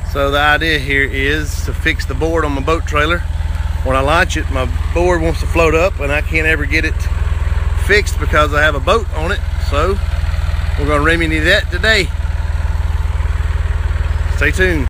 So the idea here is to fix the board on my boat trailer. When I launch it, my board wants to float up and I can't ever get it fixed because I have a boat on it. So we're going to remedy that today. Stay tuned.